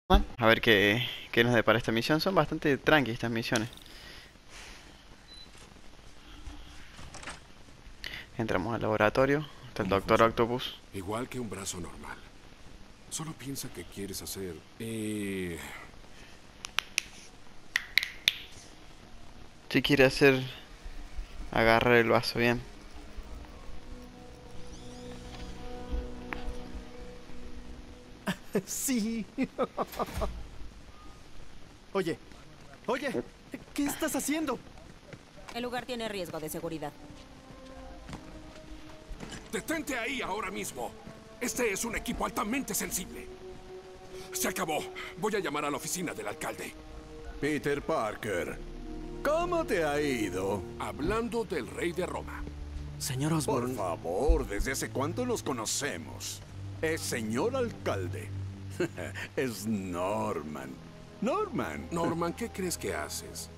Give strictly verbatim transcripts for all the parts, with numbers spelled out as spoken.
Bueno, a ver qué, qué nos depara esta misión. Son bastante tranqui estas misiones. Entramos al laboratorio. Está el ¿Cómo Doctor funciona? Octopus. Igual que un brazo normal. Solo piensa que quieres hacer... Eh... Si quiere hacer... Agarrar el vaso bien. Sí. Oye, oye, ¿qué estás haciendo? El lugar tiene riesgo de seguridad. ¡Detente ahí ahora mismo! Este es un equipo altamente sensible. Se acabó. Voy a llamar a la oficina del alcalde. Peter Parker, ¿cómo te ha ido? Hablando del rey de Roma. Señor Por Osborn, favor, ¿desde hace cuánto nos conocemos? Es señor alcalde. Es Norman. Norman. Norman, ¿qué crees que haces?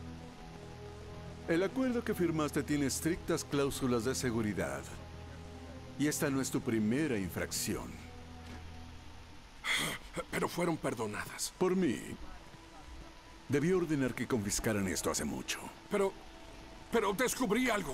El acuerdo que firmaste tiene estrictas cláusulas de seguridad. Y esta no es tu primera infracción. Pero fueron perdonadas. Por mí, debí ordenar que confiscaran esto hace mucho. Pero... Pero descubrí algo.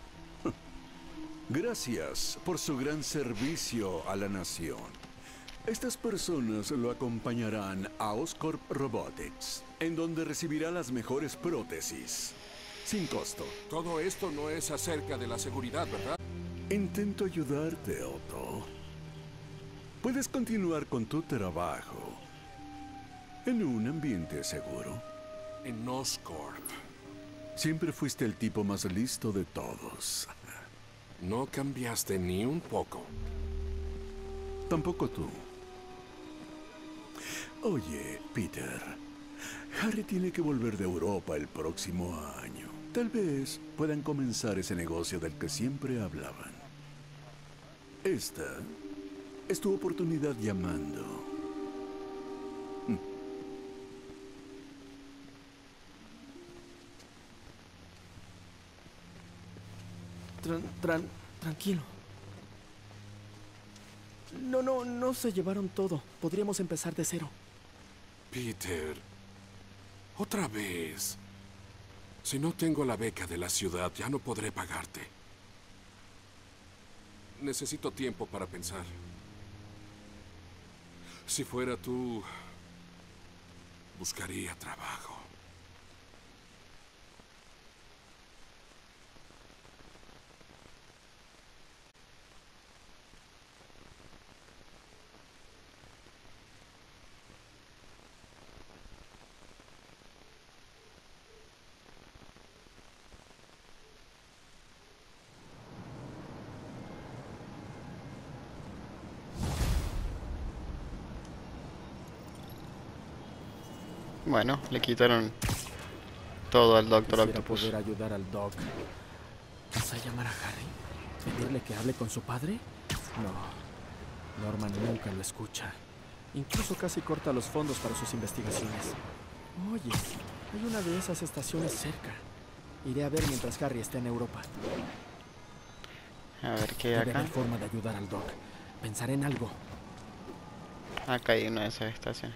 Gracias por su gran servicio a la nación. Estas personas lo acompañarán a Oscorp Robotics, en donde recibirá las mejores prótesis, sin costo. Todo esto no es acerca de la seguridad, ¿verdad? Intento ayudarte, Otto. Puedes continuar con tu trabajo en un ambiente seguro. En Oscorp. Siempre fuiste el tipo más listo de todos. No cambiaste ni un poco. Tampoco tú. Oye, Peter, Harry tiene que volver de Europa el próximo año. Tal vez puedan comenzar ese negocio del que siempre hablaban. Esta es tu oportunidad llamando. tran, tran, tranquilo. No, no, no se llevaron todo. Podríamos empezar de cero. Peter, otra vez. Si no tengo la beca de la ciudad, ya no podré pagarte. Necesito tiempo para pensar. Si fuera tú, buscaría trabajo. Bueno, le quitaron todo al Doctor Quisiera Octopus. poder ayudar al Doc. ¿Vas a llamar a Harry? ¿Pedirle que hable con su padre? No. Norman nunca lo escucha. Incluso casi corta los fondos para sus investigaciones. Oye, hay una de esas estaciones cerca. Iré a ver mientras Harry esté en Europa. A ver qué hay Debe acá. haber forma de ayudar al Doc. Pensaré en algo. Acá hay una de esas estaciones.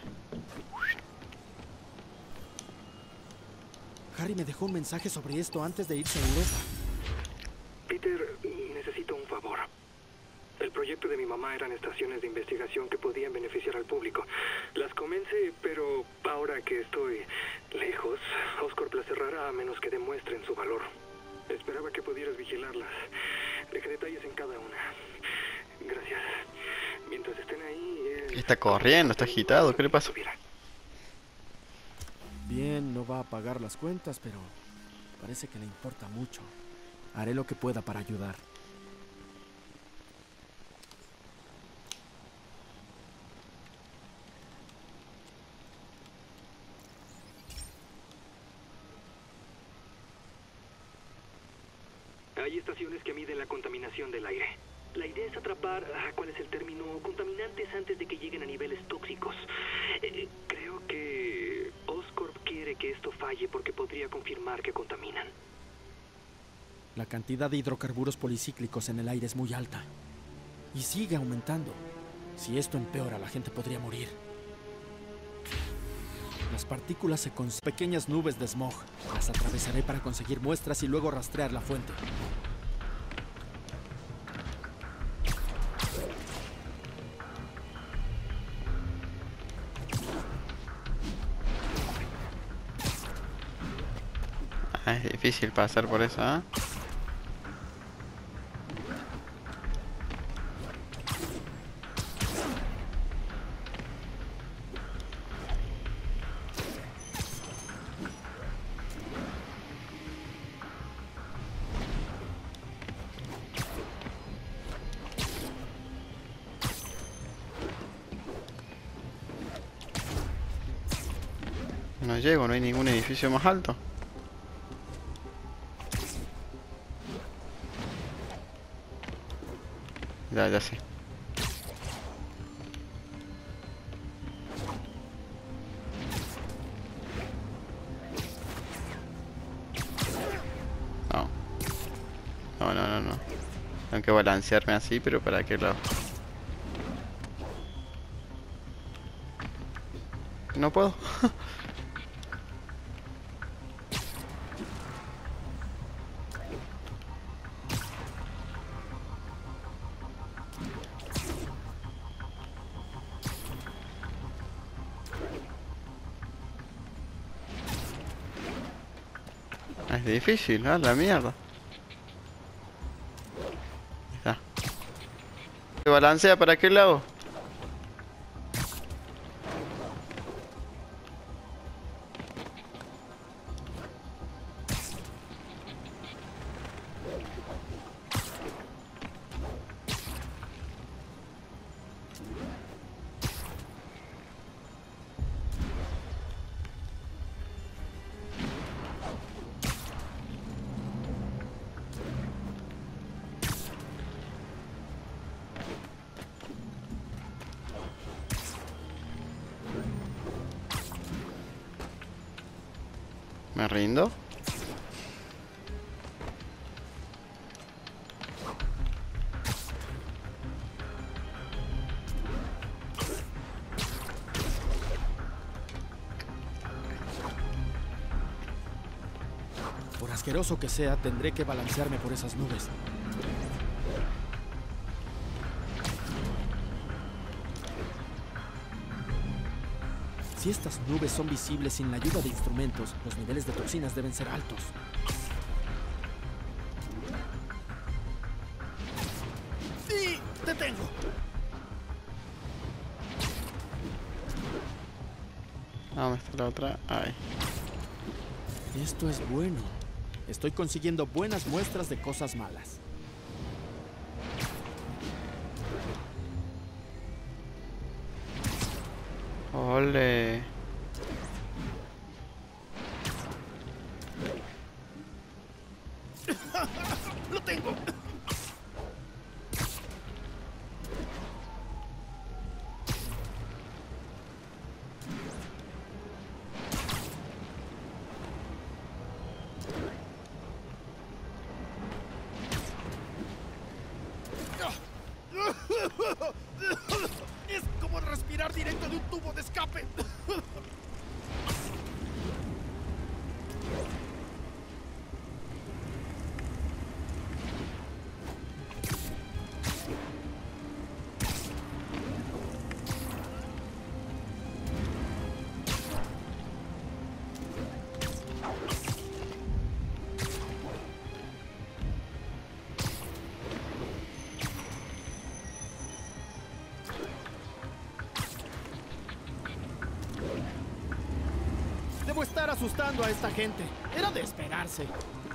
Harry me dejó un mensaje sobre esto antes de irse a Europa. Peter, necesito un favor. El proyecto de mi mamá eran estaciones de investigación que podían beneficiar al público. Las comencé, pero ahora que estoy lejos, Oscorp las cerrará a menos que demuestren su valor. Esperaba que pudieras vigilarlas. Dejé detalles en cada una. Gracias. Mientras estén ahí... eh, Está corriendo, está agitado. ¿Qué le pasa? Bien, no va a pagar las cuentas, pero parece que le importa mucho. Haré lo que pueda para ayudar. Hay estaciones que miden la contaminación del aire. La idea es atrapar, ah, ¿cuál es el término? Contaminantes antes de que lleguen a niveles tóxicos. Eh, creo que Oscorp quiere que esto falle porque podría confirmar que contaminan. La cantidad de hidrocarburos policíclicos en el aire es muy alta. Y sigue aumentando. Si esto empeora, la gente podría morir. Las partículas se con pequeñas nubes de smog. Las atravesaré para conseguir muestras y luego rastrear la fuente. Ah, es difícil pasar por eso, ¿eh? No llego, no hay ningún edificio más alto. Ya, ya sé. No. No, no, no, no. Tengo que balancearme así, pero ¿para qué lado? No puedo. Es difícil, ¿no? La mierda. Ahí está. ¿Se balancea para qué lado? Me rindo. Por asqueroso que sea, tendré que balancearme por esas nubes. Si estas nubes son visibles sin la ayuda de instrumentos, los niveles de toxinas deben ser altos. ¡Sí! ¡Te tengo! Ah, ¿dónde está la otra? Ahí. Esto es bueno. Estoy consiguiendo buenas muestras de cosas malas. Ole. ¡Lo tengo! Es como respirar directo de un tubo de escape. Debo estar asustando a esta gente. Era de esperarse.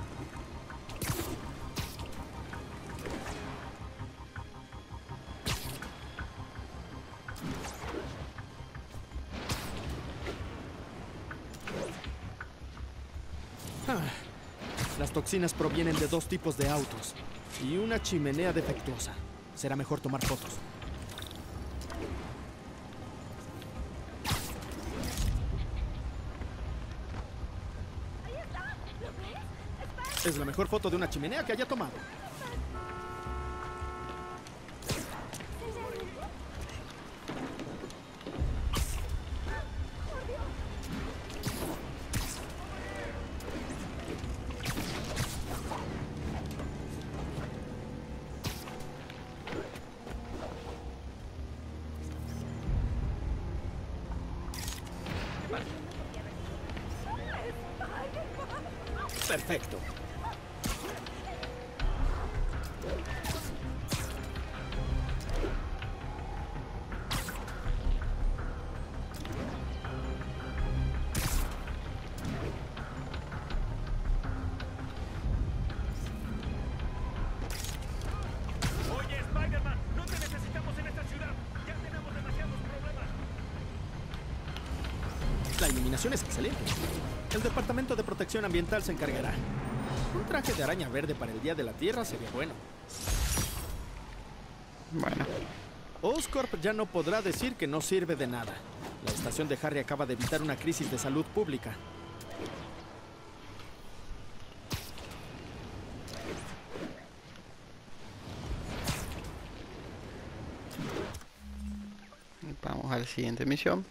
Ah, las toxinas provienen de dos tipos de autos y una chimenea defectuosa. Será mejor tomar fotos. Es la mejor foto de una chimenea que haya tomado. Spider-Man. Perfecto. Oye, Spider-Man, no te necesitamos en esta ciudad. Ya tenemos demasiados problemas. La iluminación es excelente. El Departamento de Protección Ambiental se encargará. Un traje de araña verde para el Día de la Tierra sería bueno. Bueno. Oscorp ya no podrá decir que no sirve de nada. La estación de Harry acaba de evitar una crisis de salud pública. Vamos a la siguiente misión.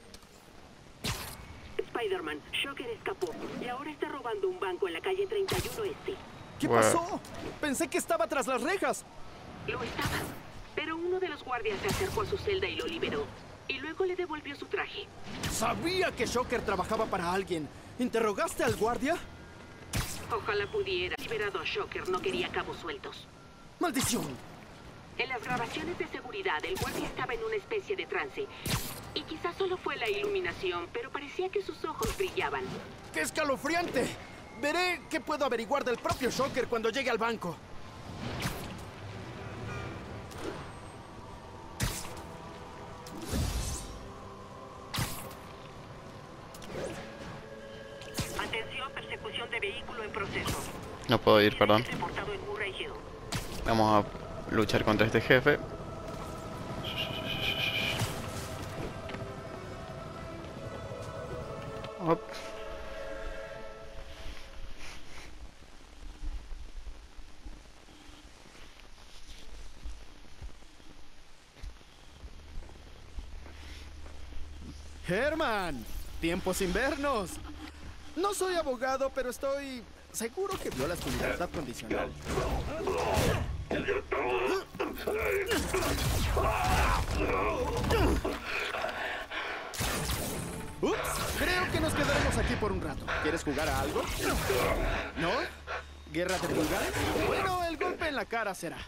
Spider-Man, Shocker escapó y ahora está robando un banco en la calle treinta y uno Este. ¿Qué Bueno. pasó? Pensé que estaba tras las rejas. Lo estaba, pero uno de los guardias se acercó a su celda y lo liberó. Y luego le devolvió su traje. Sabía que Shocker trabajaba para alguien. ¿Interrogaste al guardia? Ojalá pudiera. Liberado a Shocker, no quería cabos sueltos. ¡Maldición! En las grabaciones de seguridad, el guardia estaba en una especie de trance. Y quizás solo fue la iluminación, pero parecía que sus ojos brillaban. ¡Qué escalofriante! Veré qué puedo averiguar del propio Shocker cuando llegue al banco. Atención, persecución de vehículo en proceso. No puedo ir, perdón. Reportado en Murray Hill. Vamos a luchar contra este jefe. Op. Herman, tiempo sin vernos. No soy abogado, pero estoy seguro que violas tu libertad condicional. Ups, creo que nos quedaremos aquí por un rato. ¿Quieres jugar a algo? ¿No? ¿Guerra de pulgares? Bueno, el golpe en la cara será.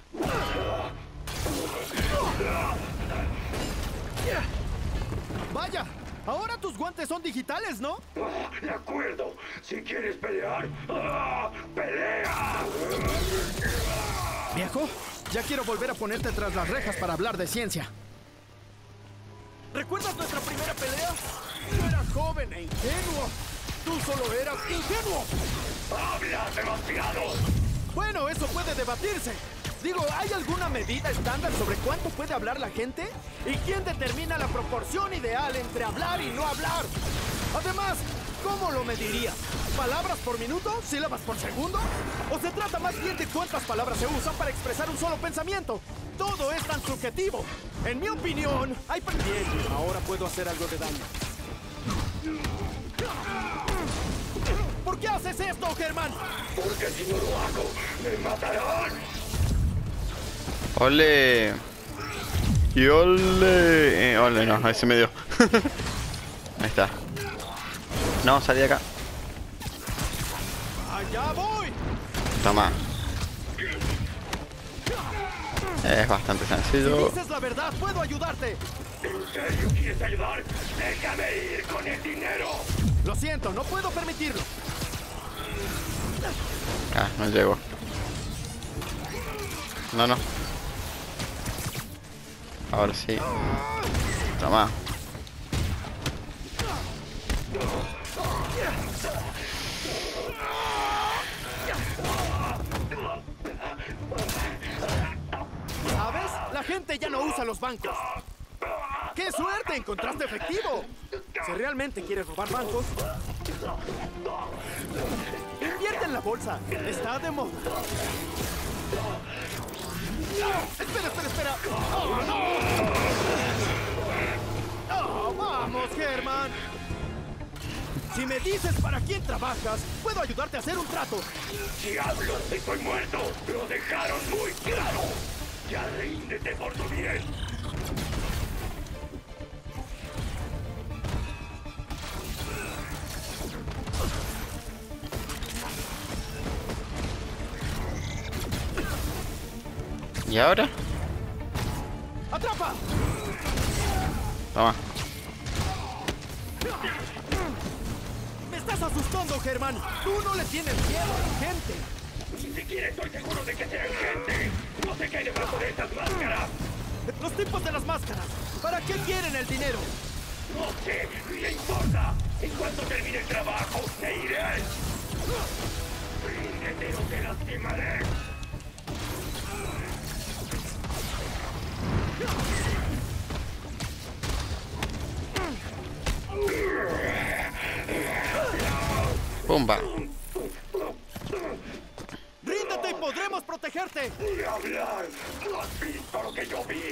Vaya, ahora tus guantes son digitales, ¿no? De acuerdo. Si quieres pelear, ¡ah! ¡pelea! Viejo, ya quiero volver a ponerte tras las rejas para hablar de ciencia. ¿Recuerdas nuestra primera pelea? Tú eras joven e ingenuo. Tú solo eras ingenuo. ¡Hablas demasiado! Bueno, eso puede debatirse. Digo, ¿hay alguna medida estándar sobre cuánto puede hablar la gente? ¿Y quién determina la proporción ideal entre hablar y no hablar? Además, ¿cómo lo medirías? ¿Palabras por minuto? ¿Sílabas por segundo? ¿O se trata más bien de cuántas palabras se usan para expresar un solo pensamiento? Todo es tan subjetivo. En mi opinión, hay... Bien, ahora puedo hacer algo de daño. ¿Por qué haces esto, Germán? Porque si no lo hago, me matarán. Ole. Y ole. Eh, ole, no, ahí se me dio. Ahí está. No, salí de acá. ¡Allá voy! Toma. Es bastante Si sencillo. dices la verdad, puedo ayudarte. ¿En serio quieres ayudar? Déjame ir con el dinero. Lo siento, no puedo permitirlo. Ah, no llego. No, no. Ahora sí. Toma. ¿Sabes? La gente ya no usa los bancos. ¡Qué suerte! ¡Encontraste efectivo! Si realmente quieres robar bancos, invierte en la bolsa. Está de moda. ¡Espera, espera, espera! ¡Oh, no! ¡Oh, vamos, Germán! Si me dices para quién trabajas, puedo ayudarte a hacer un trato. Si hablo, estoy muerto. Lo dejaron muy claro. Ya ríndete por tu bien. ¿Y ahora? ¡Atrapa! Toma. ¡Me estás asustando, Germán! ¡Tú no le tienes miedo a la gente! Ni siquiera estoy seguro de que sean gente. No sé qué hay debajo de esas máscaras. ¡Los tipos de las máscaras! ¿Para qué quieren el dinero? No sé, ni le importa. En cuanto termine el trabajo, me iré. Ríndete o te lastimaré. Pumba. ¡Ríndete y podremos protegerte! Ni hablar. No has visto lo que yo vi.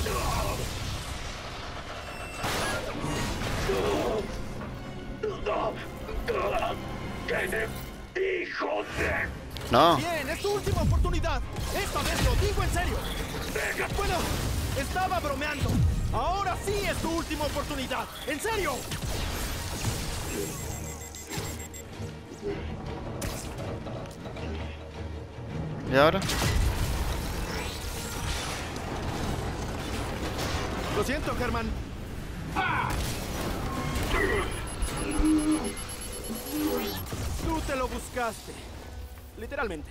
¡Qué de hijo de... No. ¡Bien! ¡Es tu última oportunidad! ¡Esta vez lo digo en serio! Venga, Bueno, estaba bromeando. Ahora sí es tu última oportunidad. ¡En serio! ¿Y ahora? Lo siento, Germán. Tú te lo buscaste. Literalmente.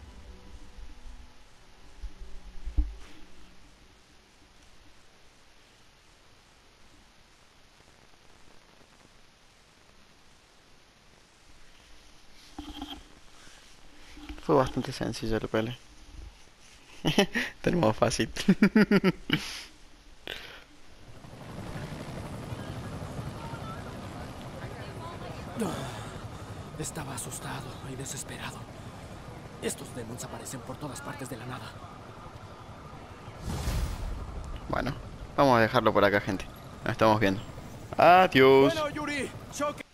Fue bastante sencillo la pelea. Tenemos fácil. Estaba asustado y desesperado. Estos demons aparecen por todas partes de la nada. Bueno, vamos a dejarlo por acá, gente. Nos estamos viendo. Adiós. Bueno, Yuri, choque.